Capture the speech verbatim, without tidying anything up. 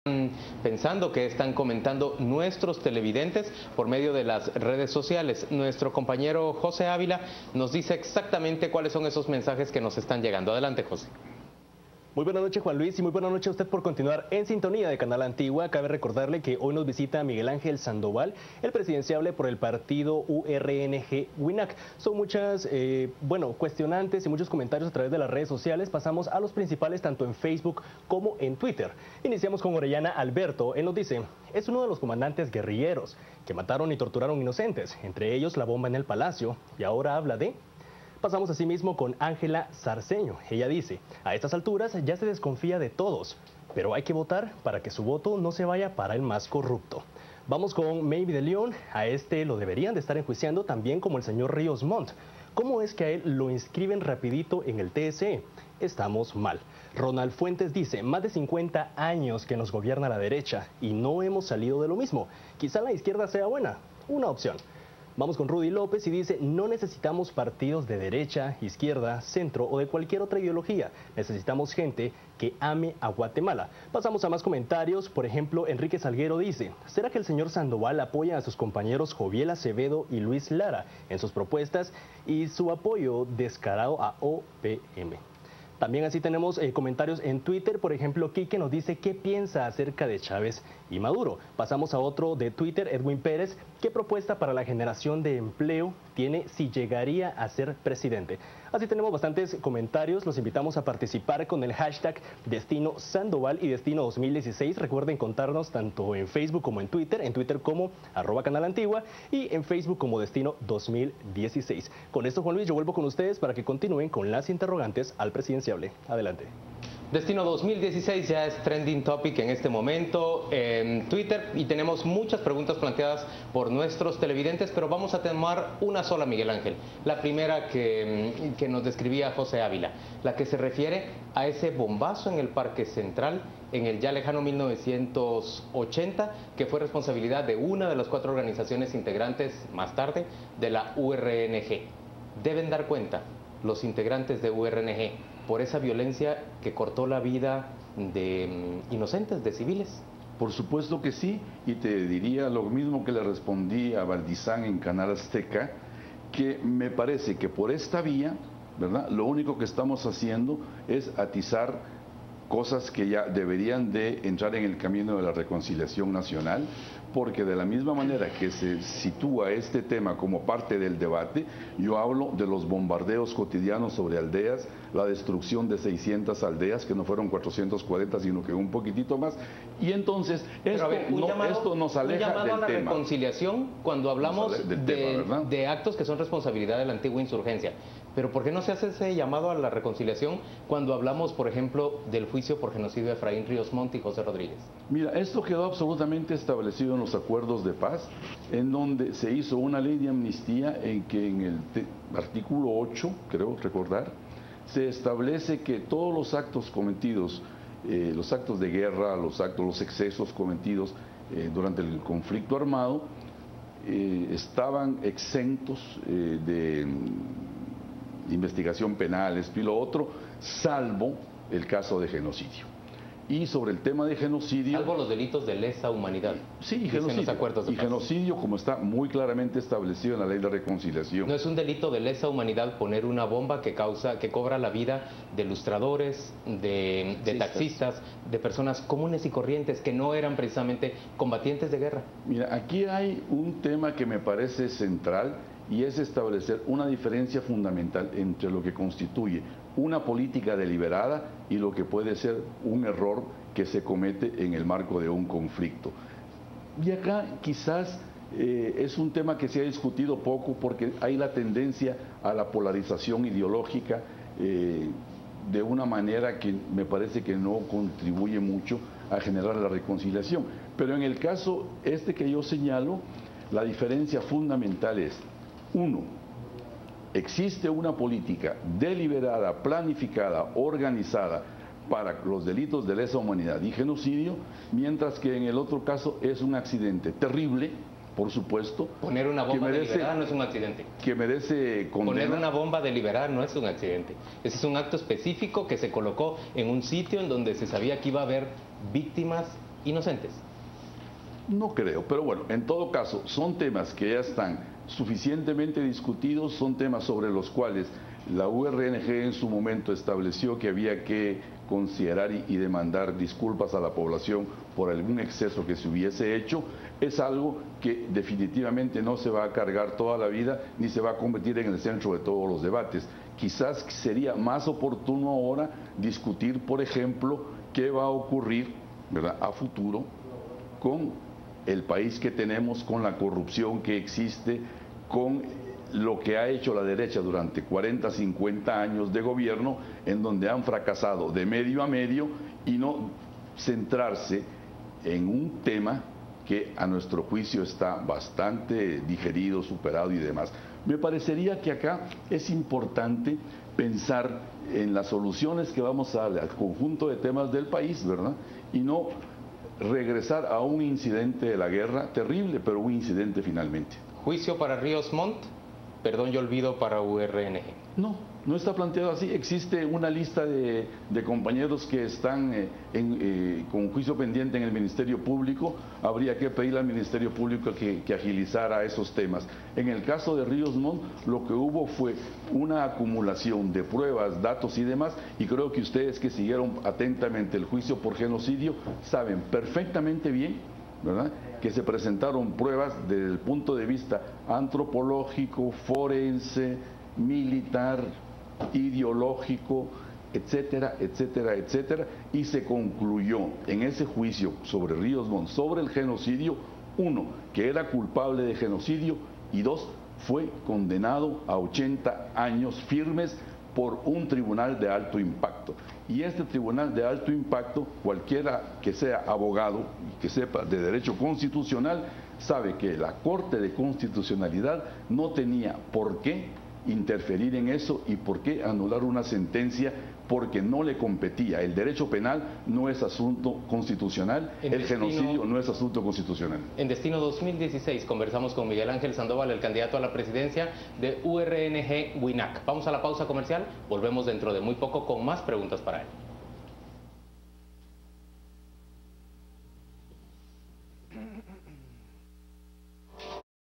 Pensando que están comentando nuestros televidentes por medio de las redes sociales. Nuestro compañero José Ávila nos dice exactamente cuáles son esos mensajes que nos están llegando. Adelante, José. Muy buenas noches, Juan Luis, y muy buenas noches a usted por continuar en sintonía de Canal Antigua. Cabe recordarle que hoy nos visita Miguel Ángel Sandoval, el presidenciable por el partido U R N G WINAC. Son muchas, eh, bueno, cuestionantes y muchos comentarios a través de las redes sociales. Pasamos a los principales tanto en Facebook como en Twitter. Iniciamos con Orellana Alberto. Él nos dice, es uno de los comandantes guerrilleros que mataron y torturaron inocentes, entre ellos la bomba en el Palacio, y ahora habla de... Pasamos asimismo con Ángela Sarceño. Ella dice, a estas alturas ya se desconfía de todos, pero hay que votar para que su voto no se vaya para el más corrupto. Vamos con Maybe de León. A este lo deberían de estar enjuiciando también como el señor Ríos Montt. ¿Cómo es que a él lo inscriben rapidito en el T S E? Estamos mal. Ronald Fuentes dice, más de cincuenta años que nos gobierna la derecha y no hemos salido de lo mismo. Quizá la izquierda sea buena, una opción. Vamos con Rudy López y dice, no necesitamos partidos de derecha, izquierda, centro o de cualquier otra ideología. Necesitamos gente que ame a Guatemala. Pasamos a más comentarios. Por ejemplo, Enrique Salguero dice, ¿será que el señor Sandoval apoya a sus compañeros Joviel Acevedo y Luis Lara en sus propuestas y su apoyo descarado a O P M? También así tenemos eh, comentarios en Twitter. Por ejemplo, Quique nos dice qué piensa acerca de Chávez y Maduro. Pasamos a otro de Twitter, Edwin Pérez. ¿Qué propuesta para la generación de empleo tiene si llegaría a ser presidente? Así tenemos bastantes comentarios. Los invitamos a participar con el hashtag Destino Sandoval y Destino dos mil dieciséis. Recuerden contarnos tanto en Facebook como en Twitter. En Twitter como arroba Canal Antigua y en Facebook como Destino dos mil dieciséis. Con esto, Juan Luis, yo vuelvo con ustedes para que continúen con las interrogantes al presidenciable. Adelante. Destino dos mil dieciséis ya es trending topic en este momento en Twitter y tenemos muchas preguntas planteadas por nuestros televidentes, pero vamos a tomar una sola, Miguel Ángel. La primera que, que nos describía José Ávila, la que se refiere a ese bombazo en el Parque Central en el ya lejano mil novecientos ochenta, que fue responsabilidad de una de las cuatro organizaciones integrantes más tarde de la U R N G. Deben dar cuenta los integrantes de U R N G por esa violencia que cortó la vida de um, inocentes, de civiles. Por supuesto que sí, y te diría lo mismo que le respondí a Valdizán en Canal Azteca, que me parece que por esta vía, ¿verdad?, lo único que estamos haciendo es atizar cosas que ya deberían de entrar en el camino de la reconciliación nacional, porque de la misma manera que se sitúa este tema como parte del debate, yo hablo de los bombardeos cotidianos sobre aldeas, la destrucción de seiscientas aldeas, que no fueron cuatrocientas cuarenta, sino que un poquitito más, y entonces esto, ver, no, llamado, esto nos aleja un llamado del a la tema. reconciliación cuando hablamos del de, tema, de actos que son responsabilidad de la antigua insurgencia. Pero ¿por qué no se hace ese llamado a la reconciliación cuando hablamos, por ejemplo, del juicio por genocidio de Efraín Ríos Montt y José Rodríguez? Mira, esto quedó absolutamente establecido en los acuerdos de paz, en donde se hizo una ley de amnistía en que en el artículo ocho, creo recordar, se establece que todos los actos cometidos, eh, los actos de guerra, los actos, los excesos cometidos eh, durante el conflicto armado, eh, estaban exentos eh, de investigación penal, esto y lo otro, salvo el caso de genocidio. Y sobre el tema de genocidio... Salvo los delitos de lesa humanidad. Sí, y genocidio, y genocidio como está muy claramente establecido en la ley de reconciliación. No es un delito de lesa humanidad poner una bomba que causa, que cobra la vida de ilustradores, de, de taxistas, de personas comunes y corrientes que no eran precisamente combatientes de guerra. Mira, aquí hay un tema que me parece central y es establecer una diferencia fundamental entre lo que constituye una política deliberada y lo que puede ser un error que se comete en el marco de un conflicto. Y acá quizás eh, es un tema que se ha discutido poco porque hay la tendencia a la polarización ideológica eh, de una manera que me parece que no contribuye mucho a generar la reconciliación. Pero en el caso este que yo señalo, la diferencia fundamental es, uno, existe una política deliberada, planificada, organizada para los delitos de lesa humanidad y genocidio, mientras que en el otro caso es un accidente terrible, por supuesto. Poner una bomba merece, deliberada no es un accidente. Que merece condena. Poner una bomba deliberada no es un accidente. Ese es un acto específico que se colocó en un sitio en donde se sabía que iba a haber víctimas inocentes. No creo, pero bueno, en todo caso, son temas que ya están suficientemente discutidos, son temas sobre los cuales la U R N G en su momento estableció que había que considerar y, y demandar disculpas a la población por algún exceso que se hubiese hecho. Es algo que definitivamente no se va a cargar toda la vida ni se va a convertir en el centro de todos los debates. Quizás sería más oportuno ahora discutir, por ejemplo, qué va a ocurrir, ¿verdad?, a futuro con el país que tenemos, con la corrupción que existe, con lo que ha hecho la derecha durante cuarenta, cincuenta años de gobierno, en donde han fracasado de medio a medio y no centrarse en un tema que a nuestro juicio está bastante digerido, superado y demás. Me parecería que acá es importante pensar en las soluciones que vamos a darle al conjunto de temas del país, ¿verdad? Y no regresar a un incidente de la guerra terrible, pero un incidente finalmente. ¿Juicio para Ríos Montt? Perdón y olvido para U R N G. No, no está planteado así. Existe una lista de, de compañeros que están eh, en, eh, con juicio pendiente en el Ministerio Público. Habría que pedirle al Ministerio Público que, que agilizara esos temas. En el caso de Ríos Montt, lo que hubo fue una acumulación de pruebas, datos y demás, y creo que ustedes que siguieron atentamente el juicio por genocidio saben perfectamente bien, ¿verdad?, que se presentaron pruebas desde el punto de vista antropológico, forense, militar, ideológico, etcétera, etcétera, etcétera, y se concluyó en ese juicio sobre Ríos Montt, sobre el genocidio, uno, que era culpable de genocidio, y dos, fue condenado a ochenta años firmes por un tribunal de alto impacto. Y este tribunal de alto impacto, cualquiera que sea abogado y que sepa de derecho constitucional, sabe que la Corte de Constitucionalidad no tenía por qué interferir en eso y por qué anular una sentencia, porque no le competía. El derecho penal no es asunto constitucional, el destino, genocidio no es asunto constitucional. En Destino dos mil dieciséis conversamos con Miguel Ángel Sandoval, el candidato a la presidencia de U R N G WINAC. Vamos a la pausa comercial, volvemos dentro de muy poco con más preguntas para él.